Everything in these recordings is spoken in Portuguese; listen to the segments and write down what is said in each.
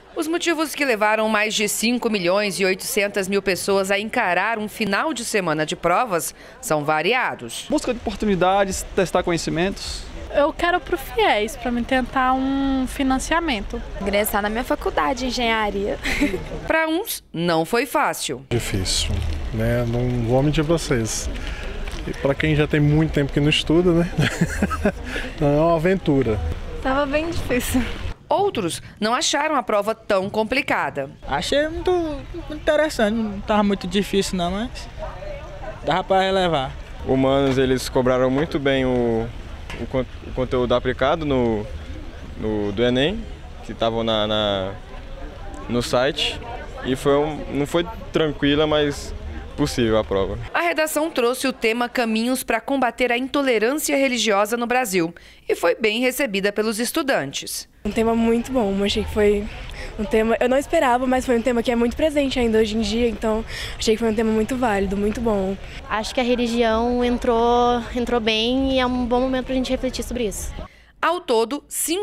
Os motivos que levaram mais de 5.800.000 pessoas a encarar um final de semana de provas são variados. Busca de oportunidades, testar conhecimentos. Eu quero para o FIES, para me tentar um financiamento. Ingressar na minha faculdade de engenharia. Para uns, não foi fácil. Difícil, né? Não vou mentir para vocês. E para quem já tem muito tempo que não estuda, né? Não é uma aventura. Tava bem difícil. Outros não acharam a prova tão complicada. Achei muito interessante, não estava muito difícil não, mas dava para relevar. Humanos, eles cobraram muito bem o conteúdo aplicado do Enem, que estavam no site, e não foi tranquila, mas possível a prova. A redação trouxe o tema Caminhos para combater a intolerância religiosa no Brasil e foi bem recebida pelos estudantes. Um tema muito bom, eu achei que foi um tema, eu não esperava, mas foi um tema que é muito presente ainda hoje em dia, então achei que foi um tema muito válido, muito bom. Acho que a religião entrou bem e é um bom momento para a gente refletir sobre isso. Ao todo,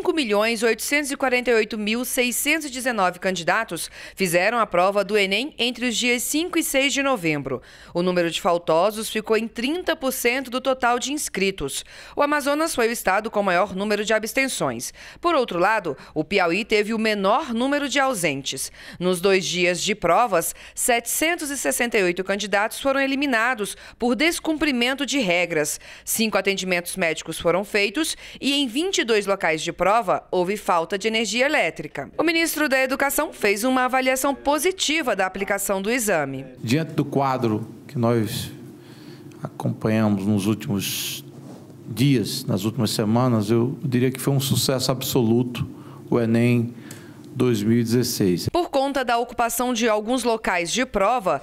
5.848.619 candidatos fizeram a prova do Enem entre os dias 5 e 6 de novembro. O número de faltosos ficou em 30% do total de inscritos. O Amazonas foi o estado com maior número de abstenções. Por outro lado, o Piauí teve o menor número de ausentes. Nos 2 dias de provas, 768 candidatos foram eliminados por descumprimento de regras. 5 atendimentos médicos foram feitos e em 22 locais de prova, houve falta de energia elétrica. O ministro da Educação fez uma avaliação positiva da aplicação do exame. Diante do quadro que nós acompanhamos nos últimos dias, nas últimas semanas, eu diria que foi um sucesso absoluto o Enem 2016. Por conta da ocupação de alguns locais de prova,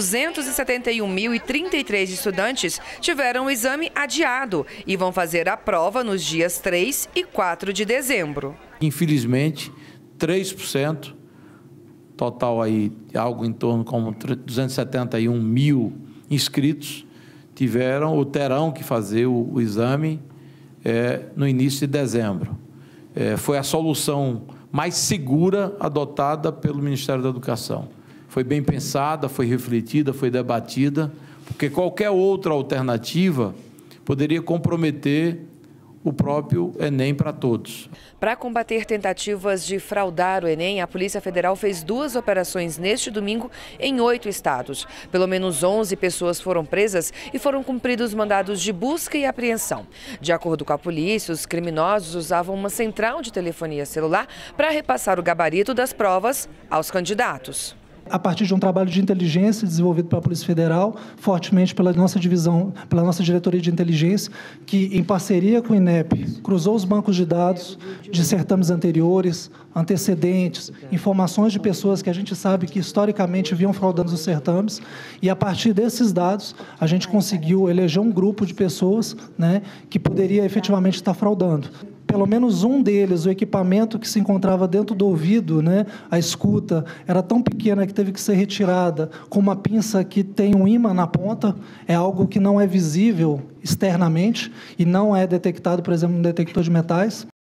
271.033 estudantes tiveram o exame adiado e vão fazer a prova nos dias 3 e 4 de dezembro. Infelizmente, 3%, total aí algo em torno como 271 mil inscritos, tiveram ou terão que fazer o exame no início de dezembro. Foi a solução mais segura adotada pelo Ministério da Educação. Foi bem pensada, foi refletida, foi debatida, porque qualquer outra alternativa poderia comprometer o próprio Enem para todos. Para combater tentativas de fraudar o Enem, a Polícia Federal fez 2 operações neste domingo em 8 estados. Pelo menos 11 pessoas foram presas e foram cumpridos mandados de busca e apreensão. De acordo com a polícia, os criminosos usavam uma central de telefonia celular para repassar o gabarito das provas aos candidatos. A partir de um trabalho de inteligência desenvolvido pela Polícia Federal, fortemente pela nossa divisão, pela nossa diretoria de inteligência, que, em parceria com o INEP, cruzou os bancos de dados de certames anteriores, antecedentes, informações de pessoas que a gente sabe que, historicamente, vinham fraudando os certames, e, a partir desses dados, a gente conseguiu eleger um grupo de pessoas, né, que poderia efetivamente estar fraudando. Pelo menos um deles, o equipamento que se encontrava dentro do ouvido, né, a escuta, era tão pequena que teve que ser retirada com uma pinça que tem um ímã na ponta, é algo que não é visível externamente e não é detectado, por exemplo, no detector de metais.